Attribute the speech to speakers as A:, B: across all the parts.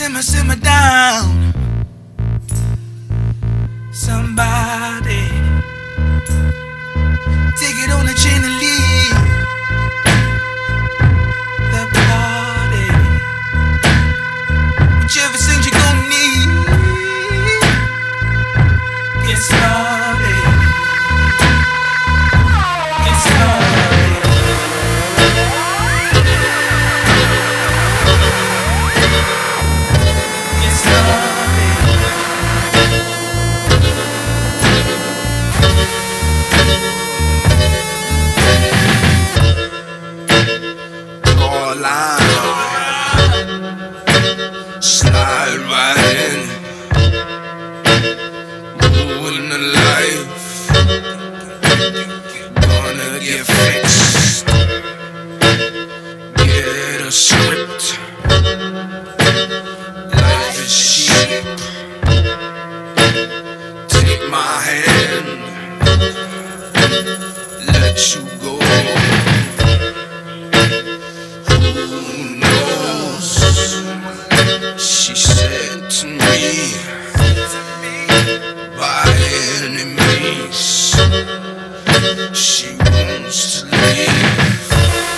A: Simmer down. Somebody take it on the chin and leave the party. Whichever things you gon' need. Get started. Get started. Get started. Slide right in, moving the life, gonna get fixed, get a script, life is cheap, take my hand, let you go. She said to me, by any means, she wants to leave.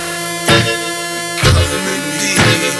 A: Come with me.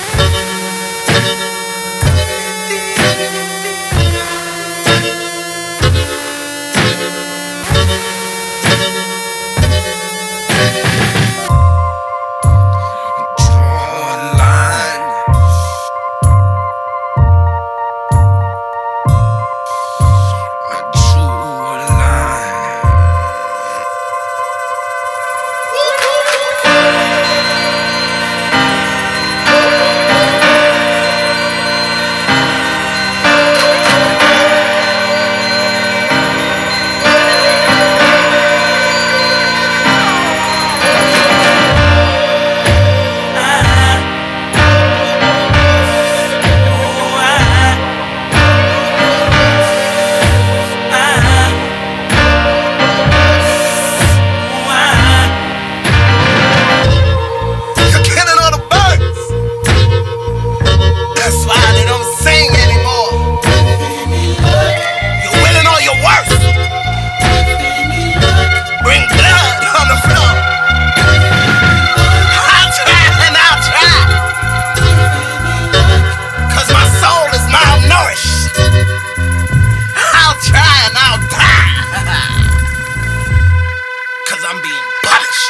A: I'm being punished.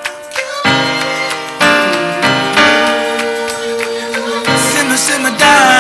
A: Simmer down.